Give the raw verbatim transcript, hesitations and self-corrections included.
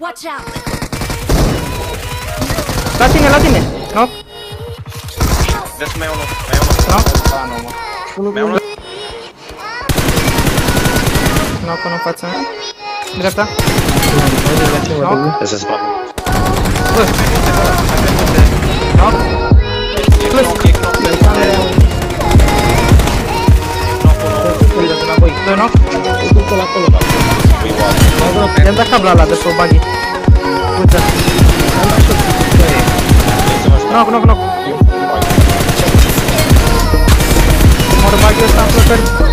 Watch out! La tine, la tine! No? Trebuie să mai iau unul, mai iau unul. No? Da, nu, mă. Mai iau unul. No, până în fața mea. Dreapta. No? Trebuie să se spravă. Bă! No? Plus! Doi no? I-am dat cabla ăla de pe buggy. Uite. Knock, knock, knock. Mor buggy ăsta în flăcări.